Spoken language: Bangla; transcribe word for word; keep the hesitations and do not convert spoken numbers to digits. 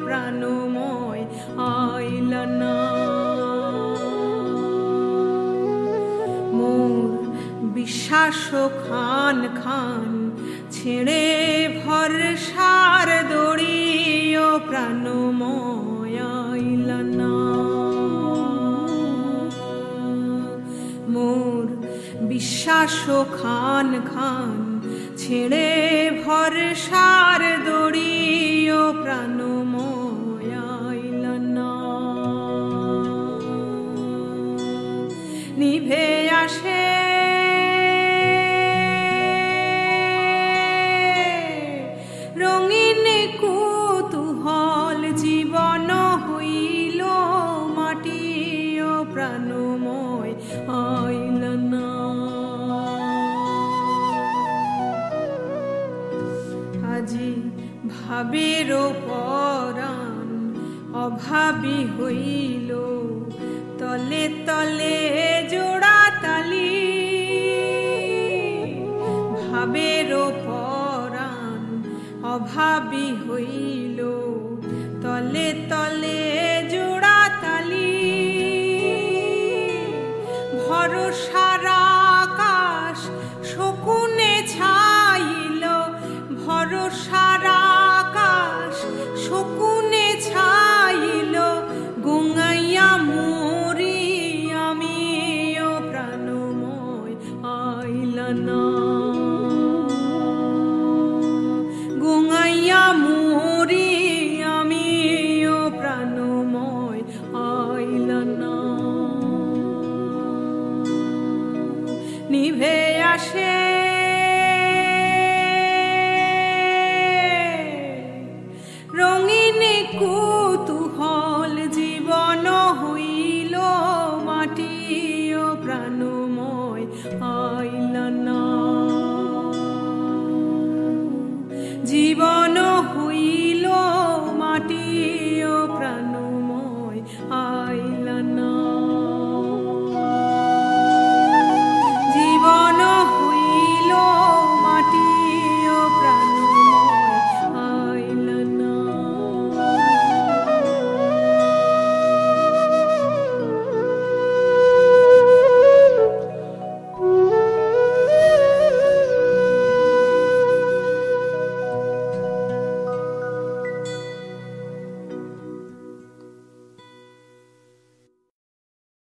প্রাণময় আইলা না। মোর বিশ্বাস খান খান ছেড়ে ভরসার দড়ি ও প্রাণময় আইলা না। মোর বিশ্বাস খান খান ছেড়ে ভরসার দড়ি ও প্রাণময় আইলা না। নিভে আসে রঙিন কুতূহল জীবন হইল মাটি ও প্রাণময় আইলা না। আজি ভাবের পরাণ অভাবী হইল তলে তলে জোড়া তালি। ভাবের পরাণ অভাবী হইল তলে তলে জোড়া তালি। ভরসার আকাশ শকুনে ছাইল, ভরসার আকাশ শকুনে ছাইল। গঙ্গাইয়া মরি আমি ও প্রাণময় আইলা না। গঙ্গাইয়া মরি আমি ও প্রাণময় আইলা না। নিভে আসে রঙিন কু